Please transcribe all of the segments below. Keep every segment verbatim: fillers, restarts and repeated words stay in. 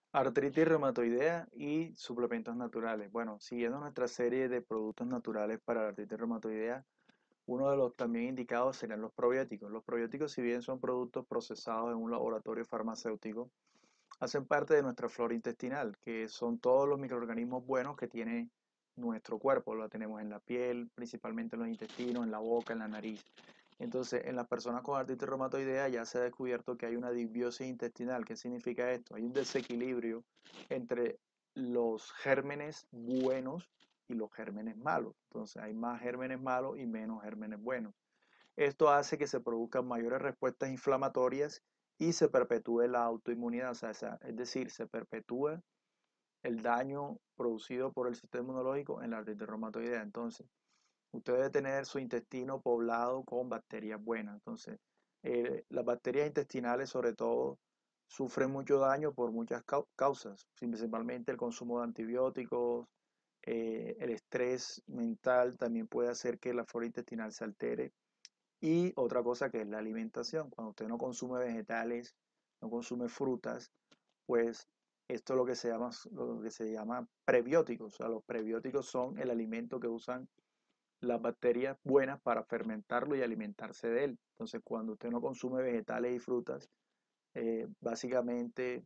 Artritis reumatoidea y suplementos naturales. Bueno, siguiendo nuestra serie de productos naturales para la artritis reumatoidea, uno de los también indicados serían los probióticos. Los probióticos, si bien son productos procesados en un laboratorio farmacéutico, hacen parte de nuestra flora intestinal, que son todos los microorganismos buenos que tiene nuestro cuerpo. Lo tenemos en la piel, principalmente en los intestinos, en la boca, en la nariz. Entonces, en las personas con artritis reumatoidea ya se ha descubierto que hay una disbiosis intestinal. ¿Qué significa esto? Hay un desequilibrio entre los gérmenes buenos y los gérmenes malos. Entonces, hay más gérmenes malos y menos gérmenes buenos. Esto hace que se produzcan mayores respuestas inflamatorias y se perpetúe la autoinmunidad, o sea, es decir, se perpetúa el daño producido por el sistema inmunológico en la artritis reumatoidea. Entonces, usted debe tener su intestino poblado con bacterias buenas. Entonces, eh, las bacterias intestinales, sobre todo, sufren mucho daño por muchas causas, principalmente el consumo de antibióticos, eh, el estrés mental también puede hacer que la flora intestinal se altere. Y otra cosa que es la alimentación. Cuando usted no consume vegetales, no consume frutas, pues esto es lo que se llama, lo que se llama prebióticos. O sea, los prebióticos son el alimento que usan las bacterias buenas para fermentarlo y alimentarse de él. Entonces, cuando usted no consume vegetales y frutas, eh, básicamente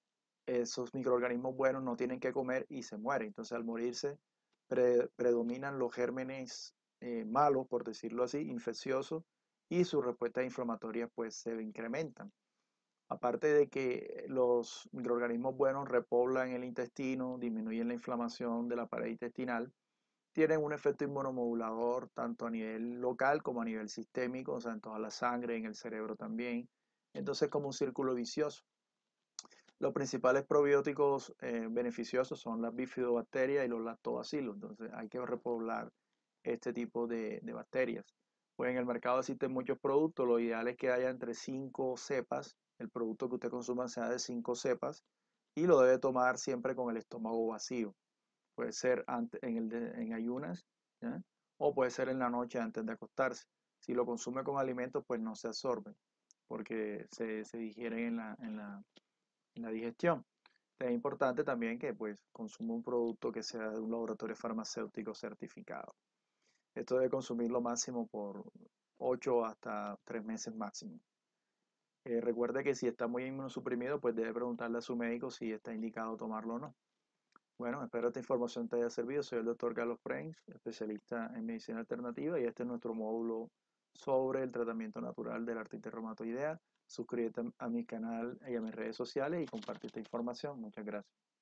esos microorganismos buenos no tienen que comer y se mueren. Entonces, al morirse, pre- predominan los gérmenes eh, malos, por decirlo así, infecciosos, y sus respuestas inflamatorias pues se incrementan. Aparte de que los microorganismos buenos repoblan el intestino, disminuyen la inflamación de la pared intestinal, tienen un efecto inmunomodulador tanto a nivel local como a nivel sistémico, o sea, en toda la sangre, en el cerebro también. Entonces, como un círculo vicioso. Los principales probióticos eh, beneficiosos son las bifidobacterias y los lactobacilos, entonces hay que repoblar este tipo de, de bacterias. Pues en el mercado existen muchos productos, lo ideal es que haya entre cinco cepas, el producto que usted consuma sea de cinco cepas y lo debe tomar siempre con el estómago vacío. Puede ser antes, en, el de- en ayunas, ¿ya? O puede ser en la noche antes de acostarse. Si lo consume con alimentos, pues no se absorben porque se, se digieren en la, en la, en la digestión. Es importante también que pues consuma un producto que sea de un laboratorio farmacéutico certificado. Esto debe consumirlo máximo por ocho hasta tres meses máximo. Eh, recuerde que si está muy inmunosuprimido, pues debe preguntarle a su médico si está indicado tomarlo o no. Bueno, espero esta información te haya servido. Soy el doctor Carlos Prenz, especialista en medicina alternativa y este es nuestro módulo sobre el tratamiento natural de la artritis reumatoidea. Suscríbete a mi canal y a mis redes sociales y comparte esta información. Muchas gracias.